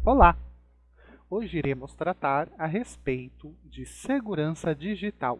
Olá! Hoje iremos tratar a respeito de segurança digital.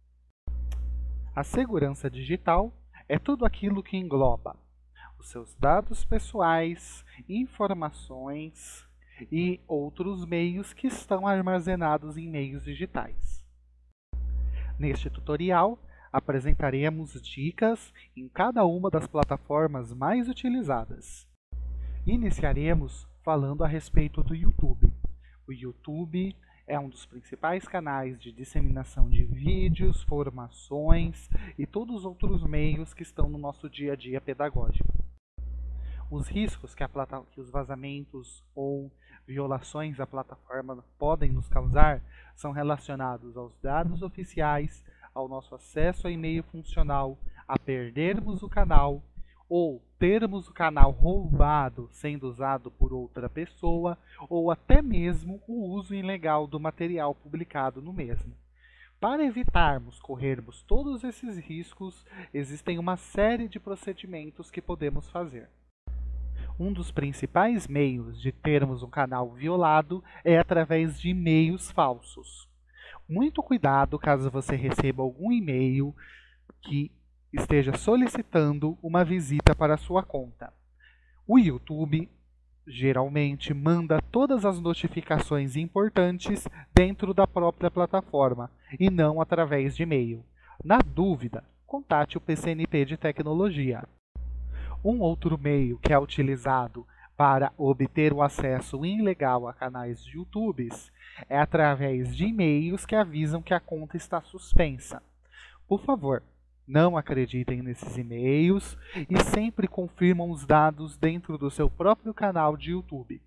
A segurança digital é tudo aquilo que engloba os seus dados pessoais, informações e outros meios que estão armazenados em meios digitais. Neste tutorial, apresentaremos dicas em cada uma das plataformas mais utilizadas. Iniciaremos falando a respeito do YouTube. O YouTube é um dos principais canais de disseminação de vídeos, formações e todos os outros meios que estão no nosso dia a dia pedagógico. Os riscos que os vazamentos ou violações à plataforma podem nos causar são relacionados aos dados oficiais, ao nosso acesso a e-mail funcional, a perdermos o canal, ou termos o canal roubado sendo usado por outra pessoa, ou até mesmo o uso ilegal do material publicado no mesmo. Para evitarmos corrermos todos esses riscos, existem uma série de procedimentos que podemos fazer. Um dos principais meios de termos um canal violado é através de e-mails falsos. Muito cuidado caso você receba algum e-mail que esteja solicitando uma visita para a sua conta. O YouTube geralmente manda todas as notificações importantes dentro da própria plataforma e não através de e-mail. Na dúvida, contate o PCNP de Tecnologia. Um outro meio que é utilizado para obter o acesso ilegal a canais de YouTube é através de e-mails que avisam que a conta está suspensa. Por favor, não acreditem nesses e-mails e sempre confirmam os dados dentro do seu próprio canal de YouTube.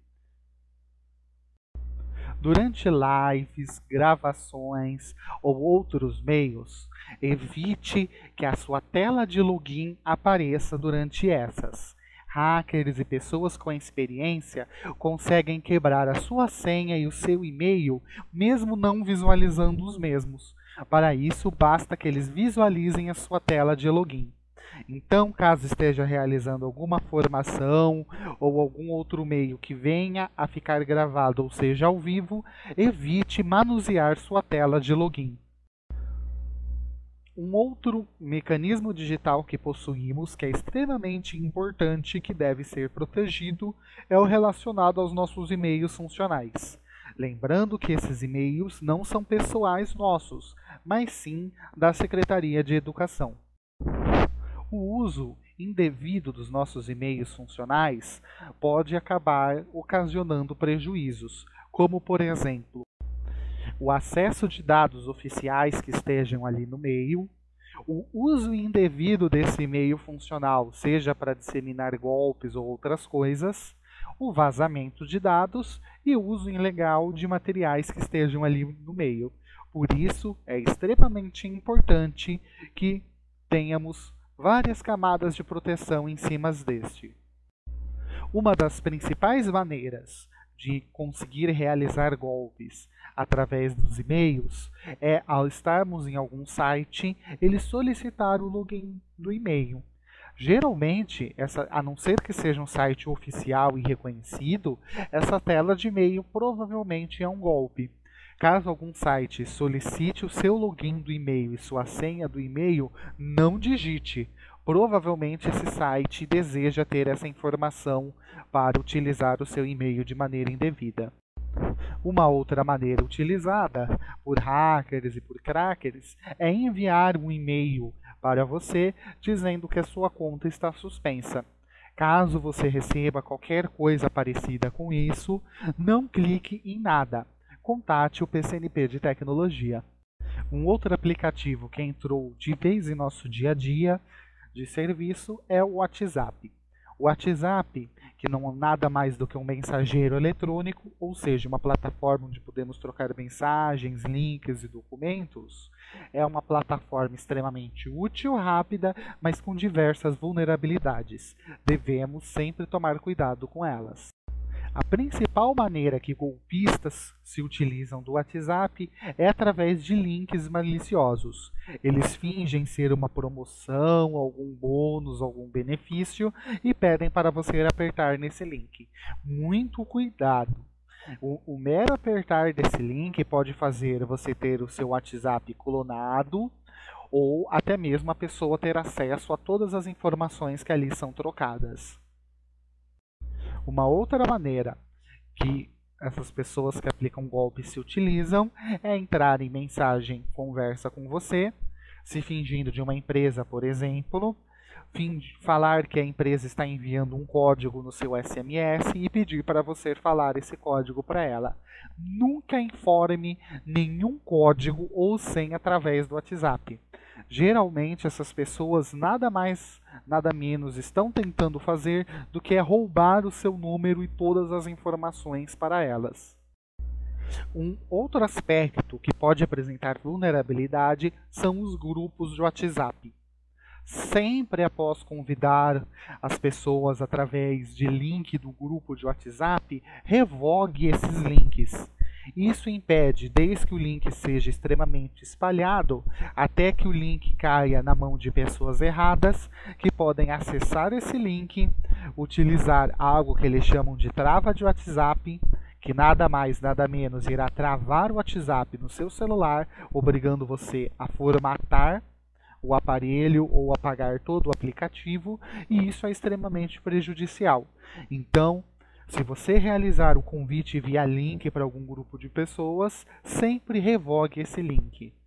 Durante lives, gravações ou outros meios, evite que a sua tela de login apareça durante essas. Hackers e pessoas com experiência conseguem quebrar a sua senha e o seu e-mail, mesmo não visualizando os mesmos. Para isso, basta que eles visualizem a sua tela de login. Então, caso esteja realizando alguma formação ou algum outro meio que venha a ficar gravado, ou seja, ao vivo, evite manusear sua tela de login. Um outro mecanismo digital que possuímos, que é extremamente importante e que deve ser protegido, é o relacionado aos nossos e-mails funcionais. Lembrando que esses e-mails não são pessoais nossos, mas sim da Secretaria de Educação. O uso indevido dos nossos e-mails funcionais pode acabar ocasionando prejuízos, como, por exemplo, o acesso de dados oficiais que estejam ali no e-mail, o uso indevido desse e-mail funcional, seja para disseminar golpes ou outras coisas, o vazamento de dados e o uso ilegal de materiais que estejam ali no e-mail. Por isso, é extremamente importante que tenhamos várias camadas de proteção em cima deste. Uma das principais maneiras de conseguir realizar golpes através dos e-mails é, ao estarmos em algum site, ele solicitar o login do e-mail. Geralmente, a não ser que seja um site oficial e reconhecido, essa tela de e-mail provavelmente é um golpe. Caso algum site solicite o seu login do e-mail e sua senha do e-mail, não digite. Provavelmente esse site deseja ter essa informação para utilizar o seu e-mail de maneira indevida. Uma outra maneira utilizada por hackers e por crackers é enviar um e-mail para você dizendo que a sua conta está suspensa. Caso você receba qualquer coisa parecida com isso, não clique em nada. Contate o PCNP de Tecnologia. Um outro aplicativo que entrou de vez em nosso dia a dia de serviço é o WhatsApp. O WhatsApp, que não é nada mais do que um mensageiro eletrônico, ou seja, uma plataforma onde podemos trocar mensagens, links e documentos, é uma plataforma extremamente útil, rápida, mas com diversas vulnerabilidades. Devemos sempre tomar cuidado com elas. A principal maneira que golpistas se utilizam do WhatsApp é através de links maliciosos. Eles fingem ser uma promoção, algum bônus, algum benefício e pedem para você apertar nesse link. Muito cuidado! O mero apertar desse link pode fazer você ter o seu WhatsApp clonado ou até mesmo a pessoa ter acesso a todas as informações que ali são trocadas. Uma outra maneira que essas pessoas que aplicam golpes se utilizam é entrar em mensagem conversa com você, se fingindo de uma empresa, por exemplo, falar que a empresa está enviando um código no seu SMS e pedir para você falar esse código para ela. Nunca informe nenhum código ou senha através do WhatsApp. Geralmente essas pessoas nada mais, nada menos estão tentando fazer do que roubar o seu número e todas as informações para elas. Um outro aspecto que pode apresentar vulnerabilidade são os grupos de WhatsApp. Sempre após convidar as pessoas através de link do grupo de WhatsApp, revogue esses links. Isso impede desde que o link seja extremamente espalhado até que o link caia na mão de pessoas erradas que podem acessar esse link, utilizar algo que eles chamam de trava de WhatsApp, que nada mais, nada menos irá travar o WhatsApp no seu celular, obrigando você a formatar o aparelho ou apagar todo o aplicativo, e isso é extremamente prejudicial. Então, se você realizar o convite via link para algum grupo de pessoas, sempre revogue esse link.